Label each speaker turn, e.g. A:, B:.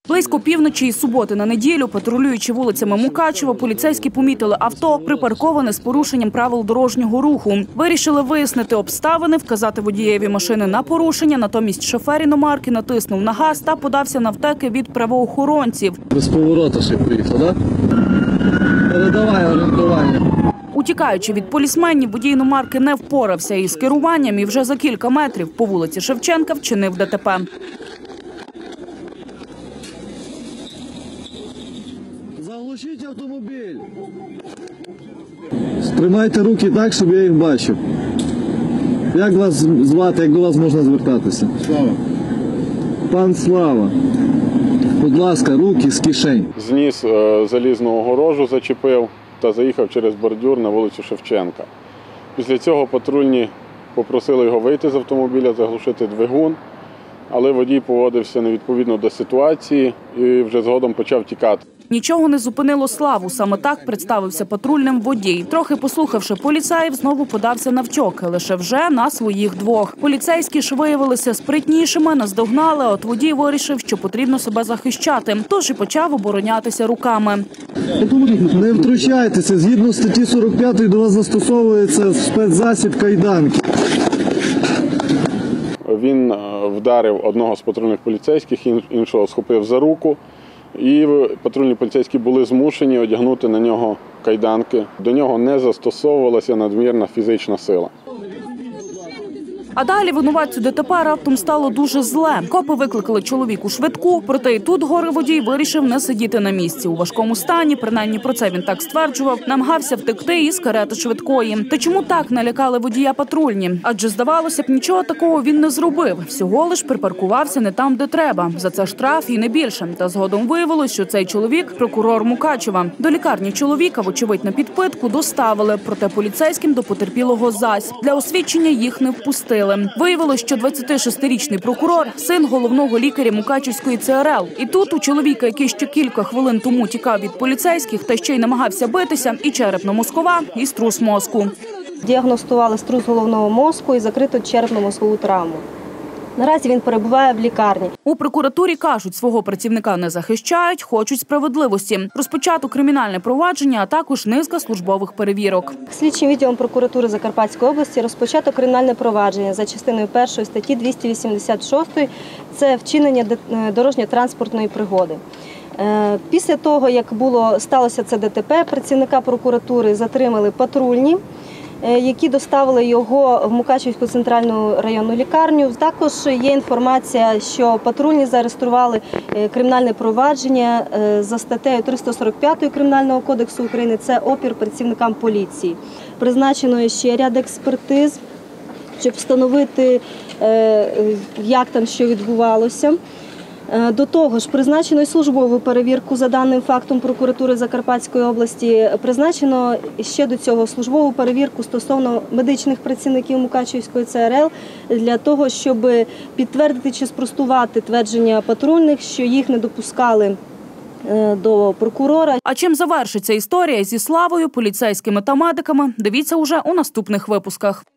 A: Близько півночі із суботи на неділю, патрулюючи вулицями Мукачева, поліцейські помітили авто, припарковане з порушенням правил дорожнього руху. Вирішили вияснити обставини, вказати водієві машини на порушення, натомість шофер іномарки натиснув на газ та подався навтеки від правоохоронців.
B: Без поворота ще поїхав, так? Передавай орієнтування.
A: Утікаючи від полісменів, водій іномарки не впорався із керуванням і вже за кілька метрів по вулиці Шевченка вчинив ДТП.
B: Заглушіть автомобіль. Стримайте руки так, щоб я їх бачив. Як вас звати, як до вас можна звертатися?
C: Слава.
B: Пан Слава. Будь ласка, руки з кишень.
C: Зніс залізну огорожу, зачепив та заїхав через бордюр на вулицю Шевченка. Після цього патрульні попросили його вийти з автомобіля, заглушити двигун, але водій поводився невідповідно до ситуації і вже згодом почав тікати.
A: Нічого не зупинило Славу. Саме так представився патрульним водій. Трохи послухавши поліцаїв, знову подався навтьоки, лише вже на своїх двох. Поліцейські ж виявилися спритнішими, наздогнали, от водій вирішив, що потрібно себе захищати. Тож і почав оборонятися руками.
B: Не втручайтеся, згідно статті 45 до вас застосовується спецзасіб кайданки.
C: Він вдарив одного з патрульних поліцейських, іншого схопив за руку. І патрульні поліцейські були змушені одягнути на нього кайданки. До нього не застосовувалася надмірна фізична сила.
A: А далі винуватцю ДТП раптом стало дуже зле. Копи викликали чоловіку швидку, проте і тут горе-водій вирішив не сидіти на місці. У важкому стані, принаймні про це він так стверджував, намагався втекти із карети швидкої. Та чому так налякали водія патрульні? Адже, здавалося б, нічого такого він не зробив. Всього лиш припаркувався не там, де треба. За це штраф і не більше. Та згодом виявилось, що цей чоловік – прокурор Мукачева. До лікарні чоловіка, вочевидь, на підпитку доставили. Проте поліцейським до потерпілого зась. Для освідчення їх не впустили. Виявилось, що 26-річний прокурор – син головного лікаря Мукачівської ЦРЛ. І тут у чоловіка, який ще кілька хвилин тому тікав від поліцейських та ще й намагався битися, і черепно-мозкова, і струс мозку.
D: Діагностували струс головного мозку і закриту черепно-мозкову травму. Наразі він перебуває в лікарні.
A: У прокуратурі кажуть, свого працівника не захищають, хочуть справедливості. Розпочато кримінальне провадження, а також низка службових перевірок.
D: Слідчим відділом прокуратури Закарпатської області розпочато кримінальне провадження за частиною 1 статті 286 – це вчинення дорожньо-транспортної пригоди. Після того, як сталося це ДТП, працівника прокуратури затримали патрульні, які доставили його в Мукачівську центральну районну лікарню. Також є інформація, що патрульні зареєстрували кримінальне провадження за статтею 345 Кримінального кодексу України – це опір працівникам поліції. Призначено ще ряд експертиз, щоб встановити, як там що відбувалося. До того ж, призначено і службову перевірку за даним фактом прокуратури Закарпатської області. Призначено ще до цього службову перевірку стосовно медичних працівників Мукачівської ЦРЛ для того, щоб підтвердити чи спростувати твердження патрульних, що їх не допускали до прокурора.
A: А чим завершиться історія зі Славою, поліцейськими та медиками, дивіться уже у наступних випусках.